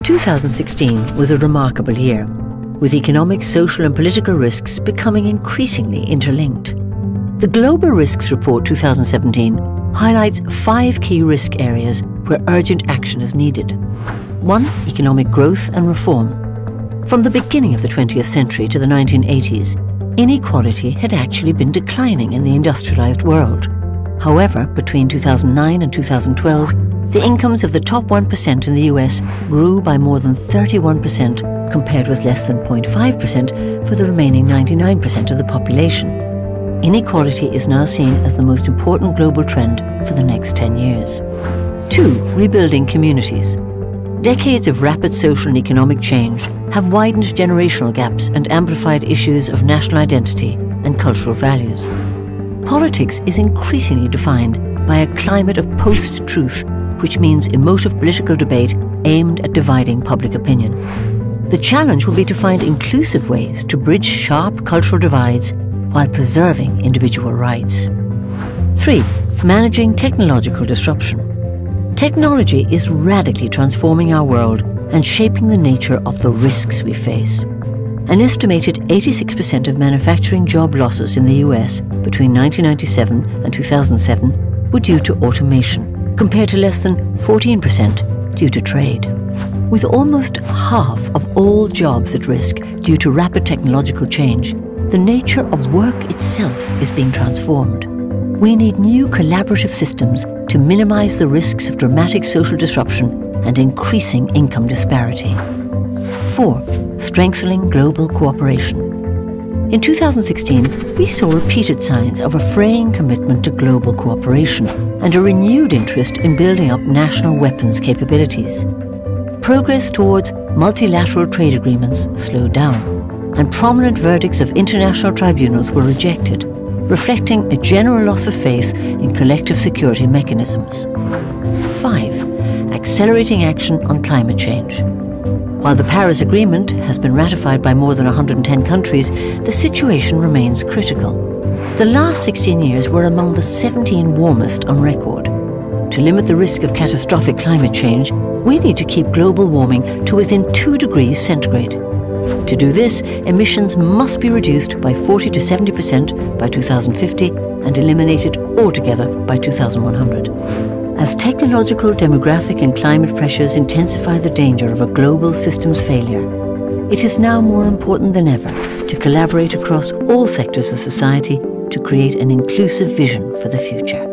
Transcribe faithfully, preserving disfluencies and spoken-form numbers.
two thousand sixteen was a remarkable year, with economic, social and political risks becoming increasingly interlinked. The Global Risks Report two thousand seventeen highlights five key risk areas where urgent action is needed. One, economic growth and reform. From the beginning of the twentieth century to the nineteen eighties, inequality had actually been declining in the industrialized world. However, between two thousand nine and two thousand twelve, the incomes of the top one percent in the U S grew by more than thirty-one percent, compared with less than zero point five percent for the remaining ninety-nine percent of the population. Inequality is now seen as the most important global trend for the next ten years. Two, rebuilding communities. Decades of rapid social and economic change have widened generational gaps and amplified issues of national identity and cultural values. Politics is increasingly defined by a climate of post-truth, which means emotive political debate aimed at dividing public opinion. The challenge will be to find inclusive ways to bridge sharp cultural divides while preserving individual rights. Three, managing technological disruption. Technology is radically transforming our world and shaping the nature of the risks we face. An estimated eighty-six percent of manufacturing job losses in the U S between nineteen ninety-seven and two thousand seven were due to automation, compared to less than fourteen percent due to trade. With almost half of all jobs at risk due to rapid technological change, the nature of work itself is being transformed. We need new collaborative systems to minimize the risks of dramatic social disruption and increasing income disparity. Four, strengthening global cooperation. In two thousand sixteen, we saw repeated signs of a fraying commitment to global cooperation and a renewed interest in building up national weapons capabilities. Progress towards multilateral trade agreements slowed down, and prominent verdicts of international tribunals were rejected, reflecting a general loss of faith in collective security mechanisms. Five, accelerating action on climate change. While the Paris Agreement has been ratified by more than one hundred ten countries, the situation remains critical. The last sixteen years were among the seventeen warmest on record. To limit the risk of catastrophic climate change, we need to keep global warming to within two degrees centigrade. To do this, emissions must be reduced by forty to seventy percent by two thousand fifty and eliminated altogether by two thousand one hundred. As technological, demographic and climate pressures intensify the danger of a global systems failure, it is now more important than ever to collaborate across all sectors of society to create an inclusive vision for the future.